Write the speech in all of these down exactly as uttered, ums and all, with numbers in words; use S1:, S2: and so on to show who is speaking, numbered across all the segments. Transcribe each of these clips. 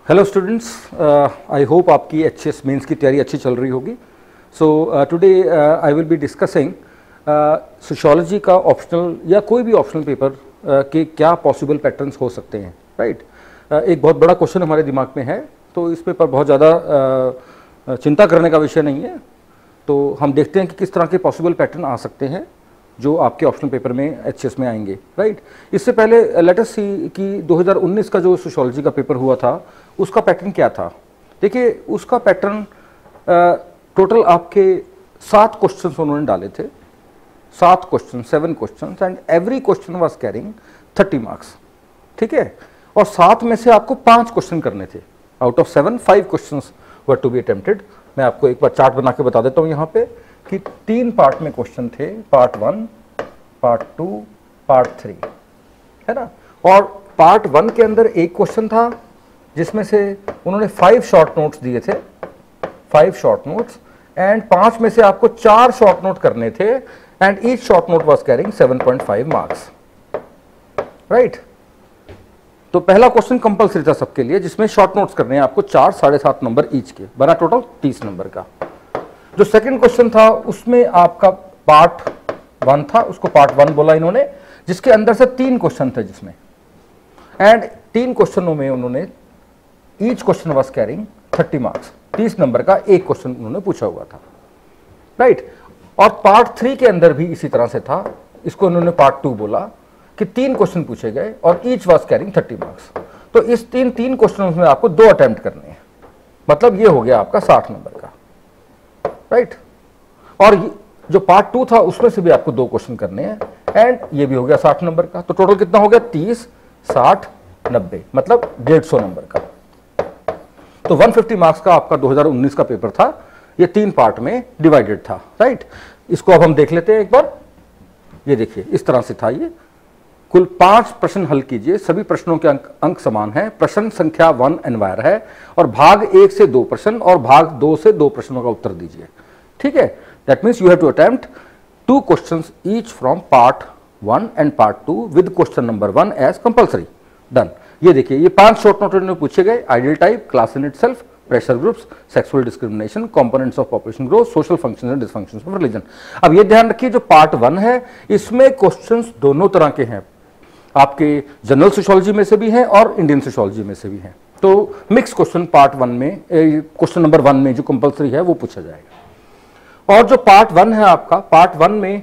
S1: Hello students, I hope आपकी H S mains की तैयारी अच्छी चल रही होगी। So today I will be discussing sociology का ऑप्शनल या कोई भी ऑप्शनल पेपर uh, के क्या पॉसिबल पैटर्न्स हो सकते हैं, राइट right? uh, एक बहुत बड़ा क्वेश्चन हमारे दिमाग में है, तो इस पेपर बहुत ज़्यादा uh, चिंता करने का विषय नहीं है। तो हम देखते हैं कि किस तरह के पॉसिबल पैटर्न आ सकते हैं जो आपके ऑप्शनल पेपर में एचएस में आएंगे, राइट। इससे पहले लेट अस सी कि दो हज़ार उन्नीस का जो सोशियोलॉजी का पेपर हुआ था उसका पैटर्न क्या था। देखिए, उसका पैटर्न टोटल आपके सात क्वेश्चंस उन्होंने डाले थे, सात question, seven questions, and every question was carrying thirty marks, ठीक है। और सात में से आपको पांच क्वेश्चन करने थे। Out of seven, five questions were to be attempted. मैं आपको एक बार चार्ट बना के बता देता हूँ यहाँ पे कि तीन पार्ट में क्वेश्चन थे, part one, part two, part three, है ना। और पार्ट वन के अंदर एक क्वेश्चन था जिसमें से उन्होंने फाइव शॉर्ट नोट्स दिए थे, फाइव शॉर्ट नोट्स, एंड पांच में से आपको चार शॉर्ट नोट करने थे, and each short note was carrying seven point five marks, right. तो पहला क्वेश्चन कंपलसरी था सबके लिए, जिसमें शॉर्ट नोट्स करने हैं आपको चार, साढ़े सात नंबर ईच के, बना टोटल तीस नंबर का। जो सेकंड क्वेश्चन था उसमें आपका पार्ट वन था, उसको पार्ट वन बोला इन्होंने, जिसके अंदर से तीन क्वेश्चन थे जिसमें, एंड तीन क्वेश्चनों में उन्होंने each question was carrying thirty marks, तीस नंबर का एक क्वेश्चन उन्होंने पूछा हुआ था, राइट। और पार्ट थ्री के अंदर भी इसी तरह से था, इसको उन्होंने पार्ट टू बोला कि तीन क्वेश्चन पूछे गए और each was carrying thirty marks. तो इस तीन तीन क्वेश्चनों में आपको दो अटेम्प्ट करने हैं, मतलब ये हो गया आपका साठ नंबर का, राइट right? और जो पार्ट टू था उसमें से भी आपको दो क्वेश्चन करने हैं, एंड ये भी हो गया साठ नंबर का। तो टोटल कितना हो गया? तीस, साठ, नब्बे, मतलब डेढ़ सौ नंबर का। तो एक सौ पचास मार्क्स का आपका दो हज़ार उन्नीस का पेपर था, ये तीन पार्ट में डिवाइडेड था, राइट right? इसको अब हम देख लेते हैं एक बार। ये देखिए, इस तरह से था ये। कुल पांच प्रश्न हल कीजिए, सभी प्रश्नों के अंक अंक समान है, प्रश्न संख्या वन एनवायर है, और भाग एक से दो प्रश्न और भाग दो से दो प्रश्नों का उत्तर दीजिए, ठीक है। That means you have to attempt two questions each from part one and part two with question number one as compulsory. Done. ये देखिए, ये पांच शॉर्ट नोट में पूछे गए: ideal type, class in itself, pressure groups, sexual discrimination, components of population growth, social functions and dysfunctions of religion. अब ये ध्यान रखिए, जो पार्ट वन है इसमें क्वेश्चंस दोनों तरह के हैं, आपके जनरल सोशियोलॉजी में से भी हैं और इंडियन सोशियोलॉजी में से भी हैं। तो मिक्स क्वेश्चन पार्ट वन में, क्वेश्चन नंबर वन में जो कंपलसरी है वो पूछा जाएगा। और जो पार्ट वन है आपका, पार्ट वन में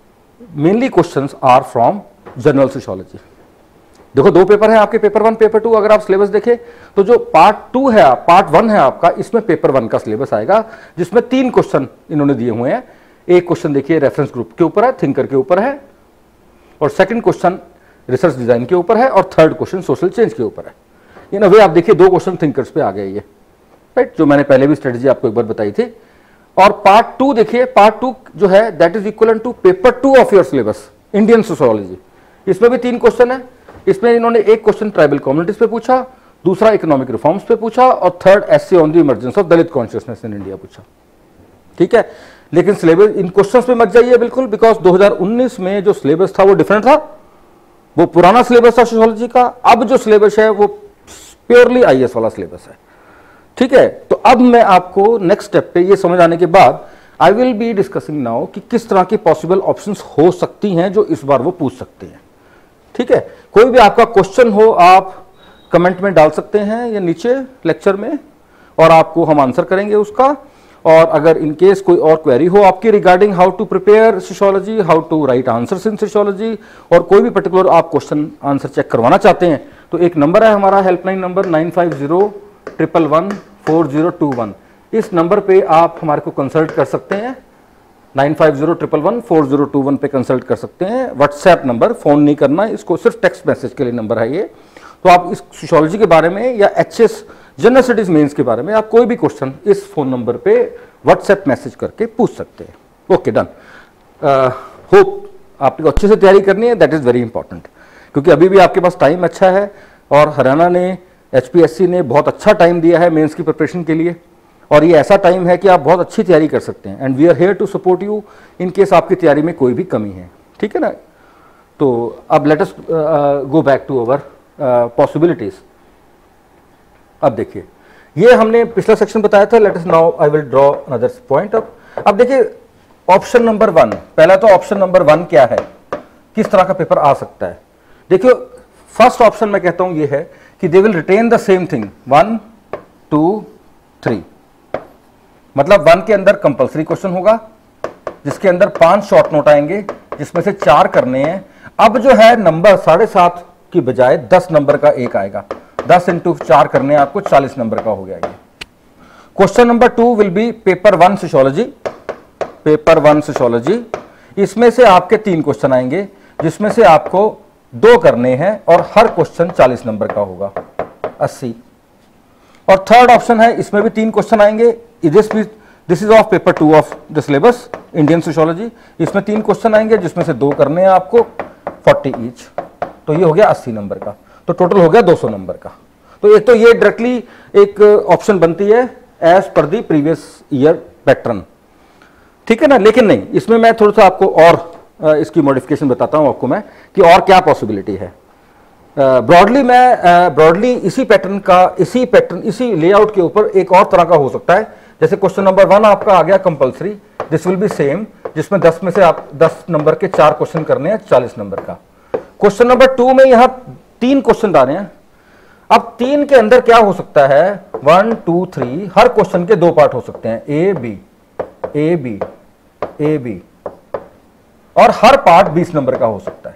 S1: mainly questions are from general sociology. देखो, दो पेपर हैं आपके, पेपर वन, पेपर टू। अगर आप सिलेबस देखें तो जो पार्ट टू है, पार्ट वन है आपका, इसमें पेपर वन का सिलेबस आएगा, जिसमें तीन क्वेश्चन इन्होंने दिए हुए हैं। एक क्वेश्चन देखिए रेफरेंस ग्रुप के ऊपर है, थिंकर के ऊपर है, और सेकंड क्वेश्चन रिसर्च डिजाइन के ऊपर है, और थर्ड क्वेश्चन सोशल चेंज के ऊपर है। इन अ वे आप देखिए दो क्वेश्चन थिंकर्स पे आ गए ये, राइट, जो मैंने पहले भी स्ट्रेटजी आपको एक बार बताई थी। और पार्ट टू देखिए, पार्ट टू जो है that is equal to paper two of your syllabus, Indian sociology. इसमें भी तीन क्वेश्चन है। इसमें इन्होंने एक क्वेश्चन ट्राइबल कम्युनिटीज पे पूछा, दूसरा इकोनॉमिक रिफॉर्म्स पे पूछा, और third essay on the emergence of Dalit consciousness in India पूछा, ठीक है। लेकिन सिलेबस इन क्वेश्चंस पे मत जाइए बिल्कुल, बिकॉज दो हज़ार उन्नीस में जो सिलेबस था वो डिफरेंट था, वो पुराना सिलेबस था सोशियोलॉजी का। अब जो सिलेबस है वो प्योरली आईएएस वाला सिलेबस है, ठीक है। तो अब मैं आपको नेक्स्ट स्टेप पे ये समझ आने के बाद I will be discussing now कि किस तरह की पॉसिबल ऑप्शंस हो सकती हैं जो इस बार वो पूछ सकते हैं, ठीक है। कोई भी आपका क्वेश्चन हो आप कमेंट में डाल सकते हैं या नीचे लेक्चर में, और आपको हम आंसर करेंगे उसका। और अगर इन केस कोई और क्वेरी हो आपकी regarding how to prepare sociology, how to write answers in sociology, और कोई भी पर्टिकुलर आप क्वेश्चन आंसर चेक करवाना चाहते हैं, तो एक नंबर है हमारा helpline number nine five zero triple one four zero two one. इस नंबर पे आप हमारे को कंसल्ट कर सकते हैं, nine five zero triple one four zero two one पे कंसल्ट कर सकते हैं। व्हाट्सएप नंबर, फोन नहीं करना, इसको सिर्फ टेक्स्ट मैसेज के लिए नंबर है ये। तो आप इस सोशियोलॉजी के बारे में या एचएस जनरल स्टडीज मेंस के बारे में आप कोई भी क्वेश्चन इस फोन नंबर पे व्हाट्सएप मैसेज करके पूछ सकते हैं। Okay, done. होप आपको अच्छे से तैयारी करनी है, दैट इज वेरी इंपॉर्टेंट, क्योंकि अभी भी आपके पास टाइम अच्छा है, और हरियाणा ने, एचपीएससी ने बहुत अच्छा टाइम दिया है मेंस की प्रिपरेशन के लिए, और ये ऐसा टाइम है कि आप बहुत अच्छी तैयारी कर सकते हैं, and we are here to support you in case आपकी तैयारी में कोई भी कमी है, ठीक है ना। तो अब let us go back to our possibilities. अब देखिए, ये हमने पिछला सेक्शन बताया था, let us now I will draw another point. अब अब देखिए ऑप्शन नंबर वन, पहला तो ऑप्शन नंबर वन क्या है, किस तरह का पेपर आ सकता है। देखियो फर्स्ट ऑप्शन मैं कहता हूं ये है कि they will retain the same thing, one two three, मतलब वन के अंदर कंपल्सरी क्वेश्चन होगा जिसके अंदर पांच शॉर्ट नोट आएंगे जिसमें से चार करने हैं। अब जो है नंबर साढ़े सात की बजाय दस नंबर का एक आएगा, दस इंटू चार करने आपको चालीस नंबर का हो गया ये। Question number two will be paper one sociology, paper one sociology, इसमें से आपके तीन क्वेश्चन आएंगे जिसमें से आपको दो करने हैं और हर क्वेश्चन चालीस नंबर का होगा, अस्सी। और थर्ड ऑप्शन है, इसमें भी तीन क्वेश्चन आएंगे, this this is of paper two of the syllabus Indian sociology, इसमें तीन क्वेश्चन आएंगे जिसमें से दो करने हैं आपको, फोर्टी ईच, तो ये हो गया अस्सी नंबर का, तो टोटल हो गया दो सौ नंबर का। तो एक तो ये डायरेक्टली एक ऑप्शन बनती है as per the previous year pattern, ठीक है ना। लेकिन नहीं, इसमें मैं थोड़ा सा आपको और इसकी मॉडिफिकेशन बताता हूं आपको मैं कि और क्या पॉसिबिलिटी है। ब्रॉडली मैं ब्रॉडली इसी पैटर्न का, इसी पैटर्न इसी लेआउट के ऊपर एक और तरह का हो सकता है। जैसे क्वेश्चन नंबर वन आपका आ गया compulsory, this will be same, जिसमें दस में से आप दस नंबर के चार क्वेश्चन करने हैं, चालीस नंबर का। क्वेश्चन नंबर टू में यहां तीन क्वेश्चन डाले हैं। अब तीन के अंदर क्या हो सकता है, वन टू थ्री, हर क्वेश्चन के दो पार्ट हो सकते हैं, A B A B A B, और हर पार्ट बीस नंबर का हो सकता है।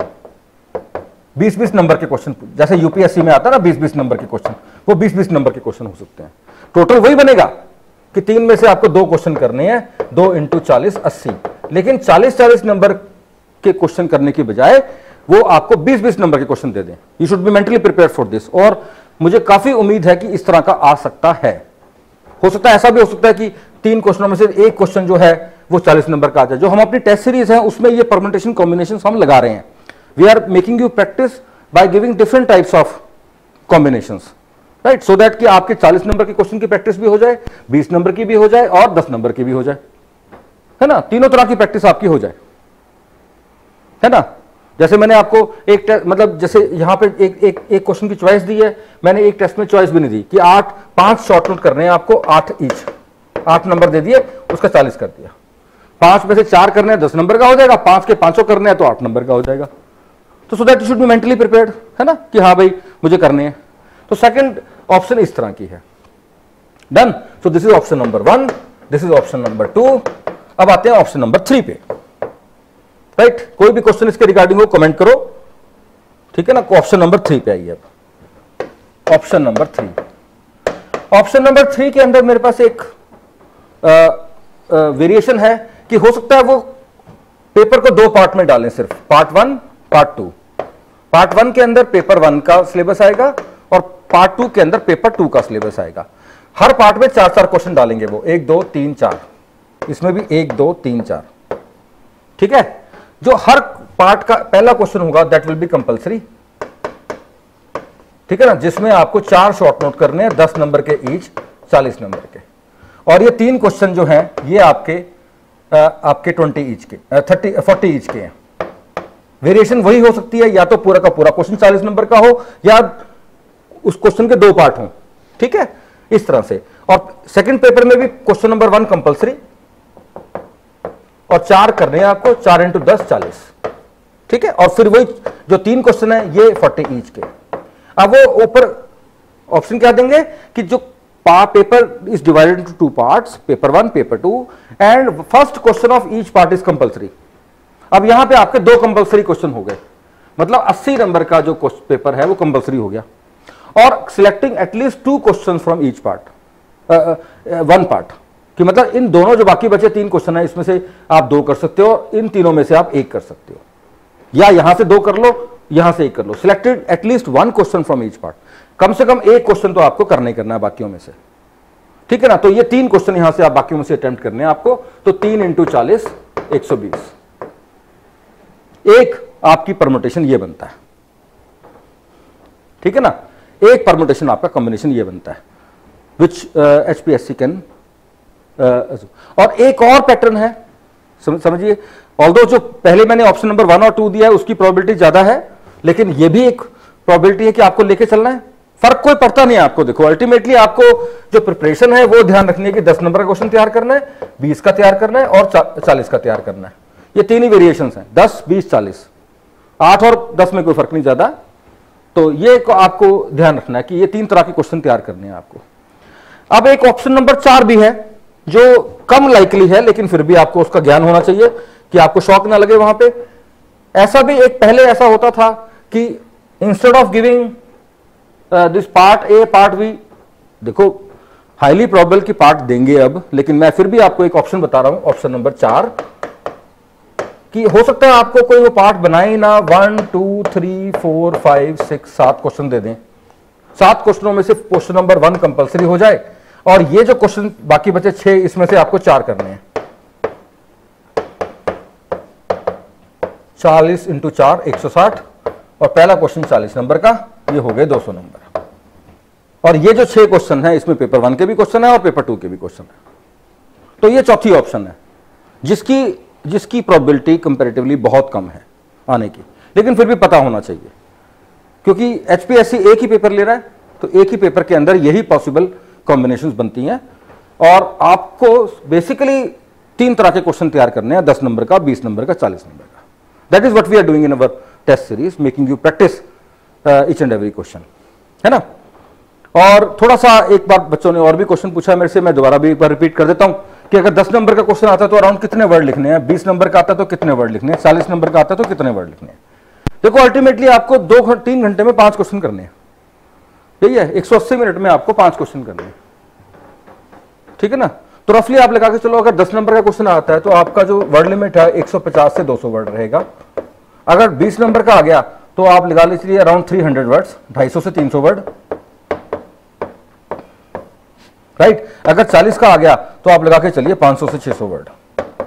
S1: बीस बीस नंबर के क्वेश्चन, जैसे यूपीएससी में आता है ना बीस बीस नंबर के क्वेश्चन, वो बीस बीस नंबर के क्वेश्चन हो सकते हैं। टोटल वही बनेगा कि तीन में से आपको दो क्वेश्चन करने हैं, दो इंटू चालीस, अस्सी। लेकिन चालीस चालीस नंबर के क्वेश्चन करने की बजाय वो आपको बीस बीस नंबर के क्वेश्चन दे दें। You should be mentally prepare for this. और मुझे काफी उम्मीद है कि इस तरह का आ सकता है। हो सकता है ऐसा भी हो सकता है कि तीन क्वेश्चनों में से एक क्वेश्चन जो है वो चालीस नंबर का आ जाए। जो हम अपनी टेस्ट सीरीज है उसमें ये परम्यूटेशन कॉम्बिनेशन हम लगा रहे हैं। We are making you practice by giving different types of combinations, right, so that कि आपके चालीस नंबर के क्वेश्चन की प्रैक्टिस भी हो जाए, बीस नंबर की भी हो जाए और दस नंबर की भी हो जाए, है ना। तीनों तरह की प्रैक्टिस आपकी हो जाए, है ना। जैसे मैंने आपको एक मतलब जैसे यहां पे एक एक एक क्वेश्चन की चॉइस दी है, मैंने एक टेस्ट में चॉइस भी नहीं दी कि आठ पांच शॉर्ट नोट करने हैं आपको, आठ ईच, आठ नंबर दे दिए, उसका चालीस कर दिया। पांच में से चार करने हैं, दस नंबर का हो जाएगा, पांच के पांचों करने हैं तो आठ नंबर का हो जाएगा। तो so that you should be mentally prepared, है ना, कि हाँ भाई मुझे करने हैं। तो सेकंड ऑप्शन इस तरह की है। Done. So this is option number one, this is option number two. अब आते हैं ऑप्शन नंबर थ्री पे, राइट right? कोई भी क्वेश्चन इसके रिगार्डिंग हो कमेंट करो, ठीक है ना। ऑप्शन नंबर थ्री पे आइए। अब option number three, option number three के अंदर मेरे पास एक वेरिएशन है कि हो सकता है वो पेपर को दो पार्ट में डालें, सिर्फ part one part two. Part one के अंदर पेपर वन का सिलेबस आएगा और पार्ट टू के अंदर पेपर टू का सिलेबस आएगा। हर पार्ट में चार चार क्वेश्चन डालेंगे वो, एक दो तीन चार, इसमें भी एक दो तीन चार, ठीक है। जो हर पार्ट का पहला क्वेश्चन होगा दैट विल बी कंपलसरी, ठीक है ना, जिसमें आपको चार शॉर्ट नोट करने हैं, दस नंबर के ईच, चालीस नंबर के। और ये तीन क्वेश्चन जो हैं ये आपके आ, आपके ट्वेंटी ईच के, थर्टी फोर्टी ईच के हैं। वेरिएशन वही हो सकती है, या तो पूरा का पूरा क्वेश्चन चालीस नंबर का हो या उस क्वेश्चन के दो पार्ट हों, ठीक है, इस तरह से। और सेकंड पेपर में भी क्वेश्चन नंबर वन कंपलसरी और चार करने हैं आपको, चार इंटू दस चालीस, ठीक है। और फिर वही जो तीन क्वेश्चन है ये फोर्टी ईच के। अब वो ऊपर ऑप्शन क्या देंगे कि जो paper is divided into two parts, paper one paper two, and first question of each part is compulsory. अब यहां पे आपके दो कंपलसरी क्वेश्चन हो गए, मतलब अस्सी नंबर का जो पेपर है वो कंपलसरी हो गया। और selecting at least two question from each part, one part, कि मतलब इन दोनों जो बाकी बचे तीन क्वेश्चन है इसमें से आप दो कर सकते हो, इन तीनों में से आप एक कर सकते हो, या यहां से दो कर लो, यहां से एक कर लो। Selected at least one question from each part, कम से कम एक क्वेश्चन तो आपको करना ही करना है बाकियों में से, ठीक है ना। तो ये तीन क्वेश्चन यहां से आप बाकियों में से अटेम्प्ट करने हैं आपको। तो तीन इंटू चालीस, एक सौ बीस। एक आपकी परमुटेशन ये बनता है, ठीक है ना। एक परमुटेशन आपका कॉम्बिनेशन ये बनता है विच एचपीएससी कैन। और एक और पैटर्न है, समझिए, ऑल्दो जो पहले मैंने ऑप्शन नंबर वन और टू दिया है उसकी प्रोबेबिलिटी ज्यादा है, लेकिन ये भी एक प्रोबेबिलिटी है कि आपको लेके चलना है, फर्क कोई पड़ता नहीं है आपको। देखो अल्टीमेटली आपको जो प्रिपरेशन है वो ध्यान रखनी है कि दस नंबर का क्वेश्चन तैयार करना है, बीस का तैयार करना है और चालीस का तैयार करना है। ये तीन ही वेरिएशन हैं, दस, बीस, चालीस। आठ और दस में कोई फर्क नहीं ज्यादा। तो ये आपको ध्यान रखना है कि ये तीन तरह के क्वेश्चन तैयार करने हैं आपको। अब एक ऑप्शन नंबर चार भी है जो कम लाइकली है, लेकिन फिर भी आपको उसका ज्ञान होना चाहिए कि आपको शौक ना लगे वहां पे। ऐसा भी एक पहले ऐसा होता था कि instead of giving this part A part B, देखो हाईली प्रोबेबल की पार्ट देंगे अब, लेकिन मैं फिर भी आपको एक ऑप्शन बता रहा हूं, ऑप्शन नंबर चार, कि हो सकता है आपको कोई वो पार्ट बनाए ही ना, one two three four five six सात क्वेश्चन दे दें, सात क्वेश्चनों में से क्वेश्चन नंबर वन कंपलसरी हो जाए और ये जो क्वेश्चन बाकी बचे छह, इसमें से आपको चार करने हैं। चालीस इंटू चार एक सौ साठ और पहला क्वेश्चन चालीस नंबर का, ये हो गए दो सौ नंबर। और ये जो छह क्वेश्चन है इसमें पेपर वन के भी क्वेश्चन है और पेपर टू के भी क्वेश्चन है। तो ये चौथी ऑप्शन है जिसकी जिसकी प्रोबेबिलिटी कंपैरेटिवली बहुत कम है आने की, लेकिन फिर भी पता होना चाहिए क्योंकि एचपीएससी एक ही पेपर ले रहा है, तो एक ही पेपर के अंदर यही पॉसिबल कॉम्बिनेशंस बनती हैं और आपको बेसिकली तीन तरह के क्वेश्चन तैयार करने हैं, दस नंबर का, बीस नंबर का, चालीस नंबर का। That is what we are doing in our test series, making you practice each and every question, है ना। और थोड़ा सा एक बार बच्चों ने और भी क्वेश्चन पूछा मेरे से, मैं दोबारा भी एक बार रिपीट कर देता हूं कि अगर दस नंबर का क्वेश्चन आता है तो अराउंड कितने वर्ड लिखने हैं, बीस नंबर का आता है तो कितने वर्ड लिखने हैं, चालीस नंबर का आता है तो कितने वर्ड लिखने हैं। देखो अल्टीमेटली आपको दो तीन घंटे में पांच क्वेश्चन करने हैं, यही है, एक सौ अस्सी मिनट में आपको पांच क्वेश्चन करने हैं, ठीक है ना। तो रफली आप लगा के चलो, अगर दस नंबर का क्वेश्चन आता है तो आपका जो वर्ड लिमिट है एक सौ पचास से दो सौ वर्ड रहेगा। अगर बीस नंबर का आ गया तो आप लगा लीजिए अराउंड तीन सौ वर्ड्स, दो सौ पचास से तीन सौ वर्ड, राइट right? अगर चालीस का आ गया तो आप लगा के चलिए पांच सौ से छह सौ वर्ड।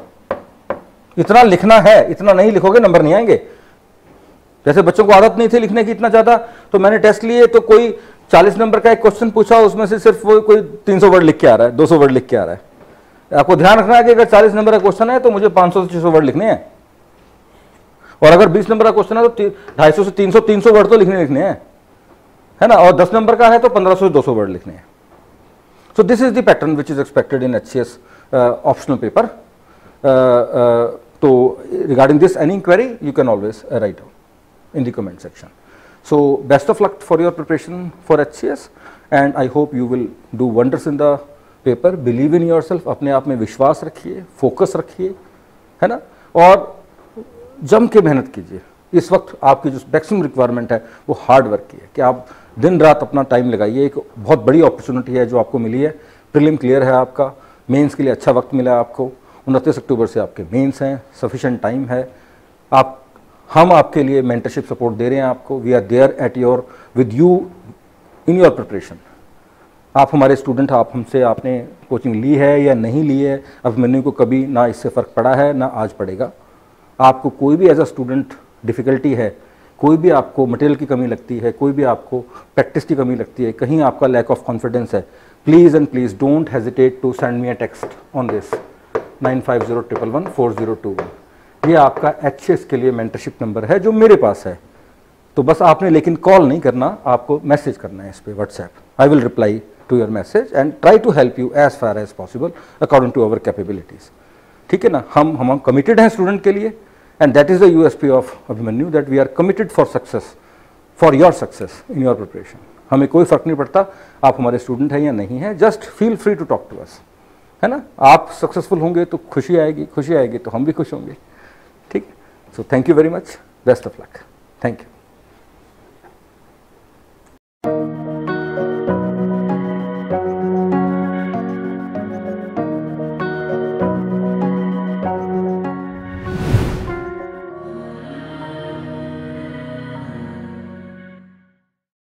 S1: इतना लिखना है, इतना नहीं लिखोगे नंबर नहीं आएंगे। जैसे बच्चों को आदत नहीं थी लिखने की इतना ज्यादा, तो मैंने टेस्ट लिए तो कोई चालीस नंबर का एक क्वेश्चन पूछा, उसमें से सिर्फ वो कोई तीन सौ वर्ड लिख के आ रहा है, दो सौ वर्ड लिख के आ रहा है। आपको ध्यान रखना है कि अगर चालीस नंबर का क्वेश्चन है तो मुझे पांच सौ से छह सौ वर्ड लिखने हैं, और अगर बीस नंबर का क्वेश्चन है तो ढाई सौ से तीन सौ तीन सौ वर्ड तो लिखने लिखने हैं, है ना। और दस नंबर का है तो पंद्रह सौ से दो सौ वर्ड लिखने हैं। So this is the pattern which is expected in H C S uh, optional paper. Uh, uh, so regarding this any inquiry you can always uh, write down in the comment section. So best of luck for your preparation for H C S and I hope you will do wonders in the paper. Believe in yourself, अपने आप में विश्वास रखिए, focus रखिए, है ना, और जम के मेहनत कीजिए। इस वक्त आपकी जो मैक्सिमम रिक्वायरमेंट है वो हार्ड वर्क की है कि आप दिन रात अपना टाइम लगाइए। एक बहुत बड़ी अपॉर्चुनिटी है जो आपको मिली है, प्रीलिम क्लियर है आपका, मेंस के लिए अच्छा वक्त मिला है आपको, उनतीस अक्टूबर से आपके मेंस हैं, सफिशिएंट टाइम है। आप हम आपके लिए मेंटरशिप सपोर्ट दे रहे हैं आपको, we are there at your with you in your preparation. आप हमारे स्टूडेंट, आप हमसे आपने कोचिंग ली है या नहीं ली है, अब मैंने को कभी ना इससे फ़र्क पड़ा है ना आज पड़ेगा। आपको कोई भी एज अ स्टूडेंट डिफ़िकल्टी है, कोई भी आपको मटेरियल की कमी लगती है, कोई भी आपको प्रैक्टिस की कमी लगती है, कहीं आपका लैक ऑफ कॉन्फिडेंस है, please and please don't hesitate to send me a text on this nine five zero one one four zero two one. ये आपका एच सी एस के लिए मेंटरशिप नंबर है जो मेरे पास है। तो बस आपने लेकिन कॉल नहीं करना, आपको मैसेज करना है इस पर WhatsApp. I will reply to your message and try to help you as far as possible according to our capabilities, ठीक है ना। हम हम कमिटेड हैं स्टूडेंट के लिए and that is the U S P of Abhimanyu, that we are committed for success, for your success in your preparation. हमें कोई फर्क नहीं पड़ता आप हमारे स्टूडेंट हैं या नहीं हैं, just feel free to talk to us, है ना। आप सक्सेसफुल होंगे तो खुशी आएगी, खुशी आएगी तो हम भी खुश होंगे, ठीक है। So thank you very much, best of luck, thank you.